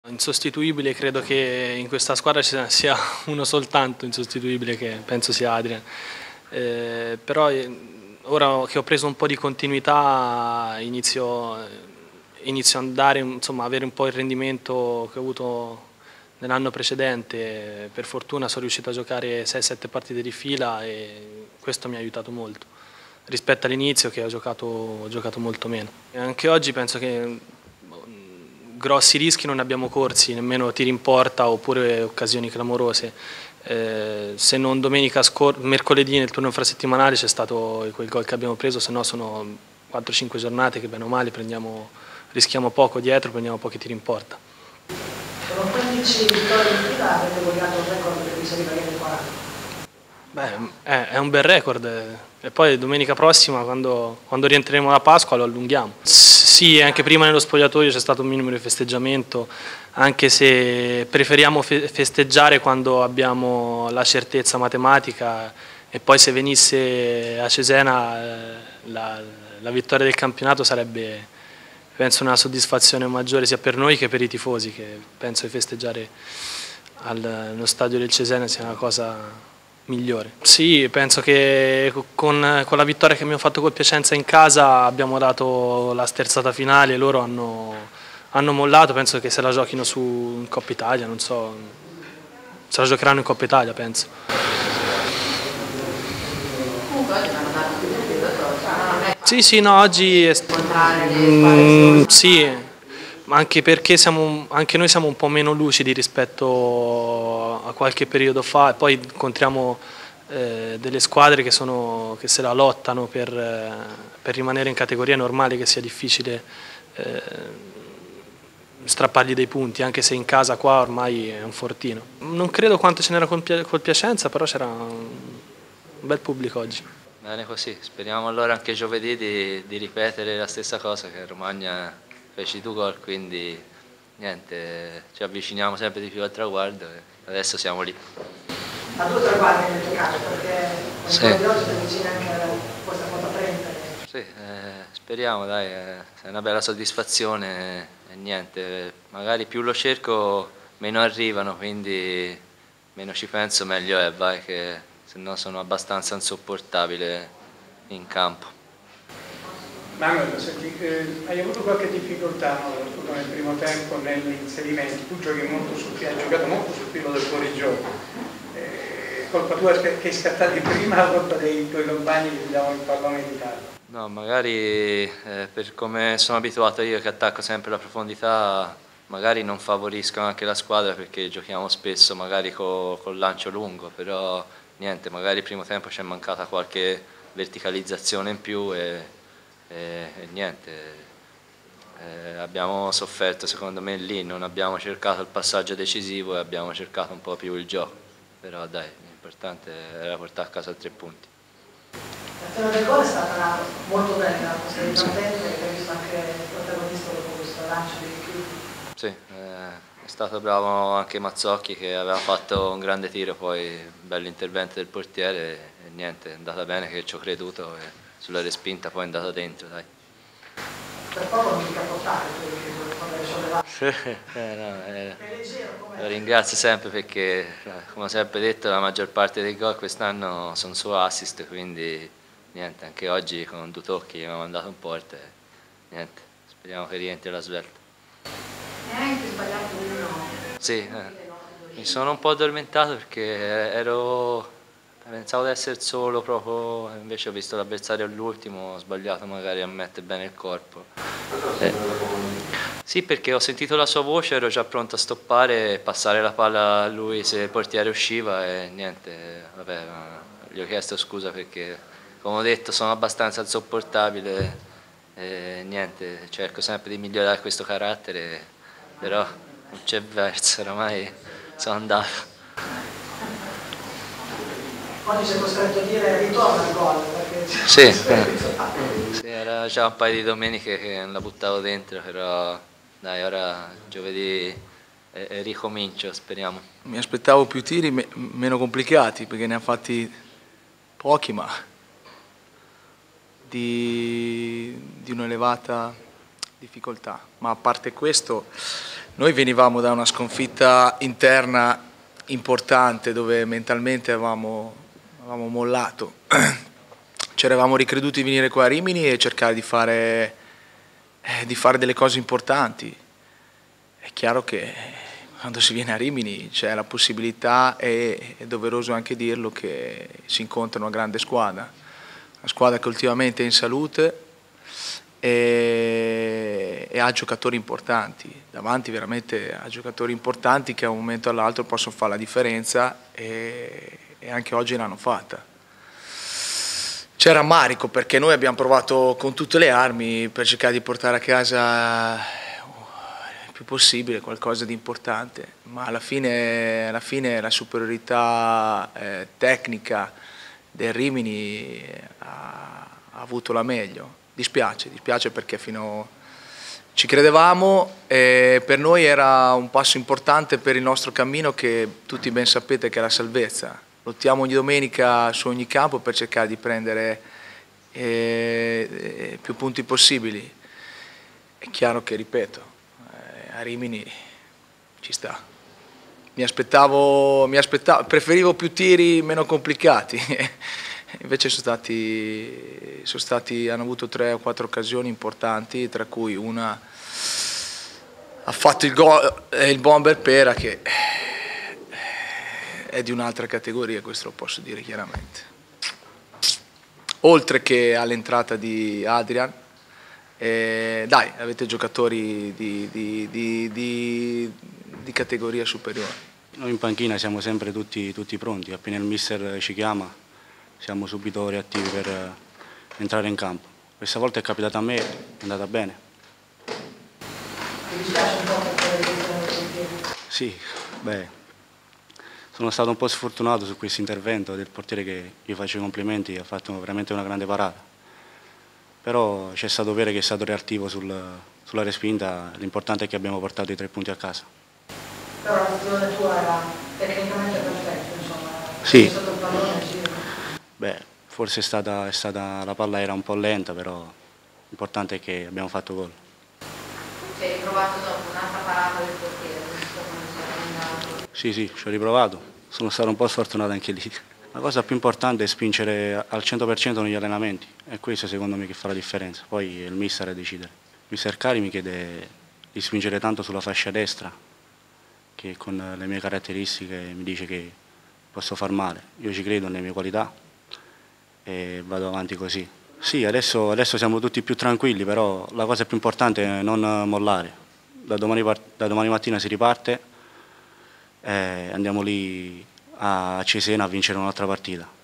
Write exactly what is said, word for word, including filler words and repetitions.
Insostituibile, credo che in questa squadra ci sia uno soltanto insostituibile, che penso sia Adrian. Eh, però ora che ho preso un po' di continuità inizio, inizio ad andare, insomma, avere un po' il rendimento che ho avuto nell'anno precedente. Per fortuna sono riuscito a giocare sei sette partite di fila e questo mi ha aiutato molto rispetto all'inizio, che ho giocato, ho giocato molto meno. E anche oggi penso che grossi rischi non ne abbiamo corsi, nemmeno tiri in porta oppure occasioni clamorose. Eh, se non domenica mercoledì nel turno infrasettimanale c'è stato quel gol che abbiamo preso, se no sono quattro cinque giornate che bene o male prendiamo, rischiamo poco dietro, prendiamo pochi tiri in porta. Sono quindici vittorie in fila, avete vogliato un record che vi saliva ai quaranta? Beh, è, è un bel record e poi domenica prossima quando, quando rientreremo da Pasqua lo allunghiamo. Sì, anche prima nello spogliatoio c'è stato un minimo di festeggiamento, anche se preferiamo fe festeggiare quando abbiamo la certezza matematica, e poi se venisse a Cesena eh, la, la vittoria del campionato sarebbe, penso, una soddisfazione maggiore sia per noi che per i tifosi, che penso che festeggiare allo stadio del Cesena sia una cosa migliore. Sì, penso che con, con la vittoria che abbiamo fatto col Piacenza in casa abbiamo dato la sterzata finale, loro hanno, hanno mollato, penso che se la giochino su in Coppa Italia, non so, se la giocheranno in Coppa Italia, penso. Sì, sì, no, oggi è, mm, sì, ma anche perché siamo, anche noi siamo un po' meno lucidi rispetto a qualche periodo fa, e poi incontriamo eh, delle squadre che, sono, che se la lottano per, eh, per rimanere in categoria. È normale che sia difficile eh, strappargli dei punti, anche se in casa qua ormai è un fortino. Non credo quanto ce n'era col, col Piacenza, però c'era un bel pubblico oggi. Bene così, speriamo allora anche giovedì di, di ripetere la stessa cosa, che a Romagna feci due gol, quindi niente, ci avviciniamo sempre di più al traguardo e adesso siamo lì. A due traguardi nel tuo caso, perché sì, di oggi ti avvicini anche a questa quota trenta. Sì, eh, speriamo, dai, è una bella soddisfazione e niente, magari più lo cerco meno arrivano, quindi meno ci penso meglio è, vai, che se no sono abbastanza insopportabile in campo. Manuel, senti, eh, hai avuto qualche difficoltà, no, soprattutto nel primo tempo nell'inserimento? Tu giochi molto sul, hai giocato molto sul filo del fuorigioco. Eh, colpa tua che scattati prima o colpa dei tuoi compagni che ti davano il pallone in ritardo? No, magari eh, per come sono abituato io, che attacco sempre la profondità, magari non favorisco anche la squadra perché giochiamo spesso magari con col lancio lungo, però niente, magari il primo tempo ci è mancata qualche verticalizzazione in più e, e, e niente, eh, abbiamo sofferto secondo me lì, non abbiamo cercato il passaggio decisivo e abbiamo cercato un po' più il gioco, però dai, l'importante era portare a casa tre punti. L'azione del gol è stata molto bella, la posta di partenza, che hai visto anche il protagonista dopo questo lancio di chiudi. Sì, eh, è stato bravo anche Mazzocchi, che aveva fatto un grande tiro, poi bello intervento del portiere e niente, è andata bene che ci ho creduto e sulla respinta poi è andata dentro, dai. Per poco non ti capottare, quando hai sollevato. eh, no, eh, lo ringrazio sempre perché, come ho sempre detto, la maggior parte dei gol quest'anno sono suo assist, quindi niente, anche oggi con due tocchi mi ha mandato in porta e niente, speriamo che rientri la svelta. Neanche sbagliato uno. Sì, eh. Mi sono un po' addormentato perché ero, pensavo di essere solo proprio, invece ho visto l'avversario all'ultimo, ho sbagliato magari a mettere bene il corpo. Eh. Sì, perché ho sentito la sua voce, ero già pronto a stoppare e passare la palla a lui se il portiere usciva e niente, vabbè, gli ho chiesto scusa perché, come ho detto, sono abbastanza insopportabile e niente, cerco sempre di migliorare questo carattere, però non c'è verso, oramai sono andato. Oggi sei costretto a dire ritorna al gol, perché sì, eh. Sì, era già un paio di domeniche che non la buttavo dentro, però dai, ora giovedì eh, eh, ricomincio, speriamo. Mi aspettavo più tiri me meno complicati, perché ne ha fatti pochi, ma di, di un'elevata difficoltà. Ma a parte questo, Noi venivamo da una sconfitta interna importante dove mentalmente avevamo, avevamo mollato. Ci eravamo ricreduti di venire qua a Rimini e cercare di fare, eh, di fare delle cose importanti. È chiaro che quando si viene a Rimini c'è la possibilità, e è doveroso anche dirlo, che si incontra una grande squadra, una squadra che ultimamente è in salute e, e ha giocatori importanti, davanti veramente ha giocatori importanti che da un momento all'altro possono fare la differenza e, e anche oggi l'hanno fatta. C'è rammarico perché noi abbiamo provato con tutte le armi per cercare di portare a casa il più possibile qualcosa di importante, ma alla fine, alla fine la superiorità eh, tecnica del Rimini ha, ha avuto la meglio. Dispiace, dispiace perché fino ci credevamo e per noi era un passo importante per il nostro cammino che tutti ben sapete che è la salvezza. Lottiamo ogni domenica su ogni campo per cercare di prendere eh, più punti possibili. È chiaro che, ripeto, eh, a Rimini ci sta. Mi aspettavo, mi aspettavo, preferivo più tiri meno complicati. Invece sono stati, sono stati, hanno avuto tre o quattro occasioni importanti, tra cui una ha fatto il, gol, il bomber Pera che è di un'altra categoria, questo lo posso dire chiaramente. Oltre che all'entrata di Adrian, eh, dai, avete giocatori di, di, di, di, di categoria superiore. Noi in panchina siamo sempre tutti, tutti pronti, appena il mister ci chiama siamo subito reattivi per uh, entrare in campo. Questa volta è capitata a me, è andata bene. Ti dispiace un po' per Sì, beh, sono stato un po' sfortunato su questo intervento del portiere che gli faccio i complimenti, ha fatto veramente una grande parata. Però c'è stato Pere che è stato reattivo sul, sulla respinta, l'importante è che abbiamo portato i tre punti a casa. Però la situazione tua era tecnicamente perfetta, insomma. Sì. Sotto il pallone, sì. Beh, forse è stata, è stata, la palla era un po' lenta, però l'importante è che abbiamo fatto gol. Ci hai riprovato dopo un'altra parata del portiere, visto come si era andato? Sì, sì, ci ho riprovato, sono stato un po' sfortunato anche lì. La cosa più importante è spingere al cento per cento negli allenamenti, è questo secondo me che fa la differenza, poi è il mister a decidere. Il mister Cari mi chiede di spingere tanto sulla fascia destra, che con le mie caratteristiche mi dice che posso far male. Io ci credo nelle mie qualità e vado avanti così. Sì, adesso, adesso siamo tutti più tranquilli, però la cosa più importante è non mollare. Da domani, da domani mattina si riparte e andiamo lì a Cesena a vincere un'altra partita.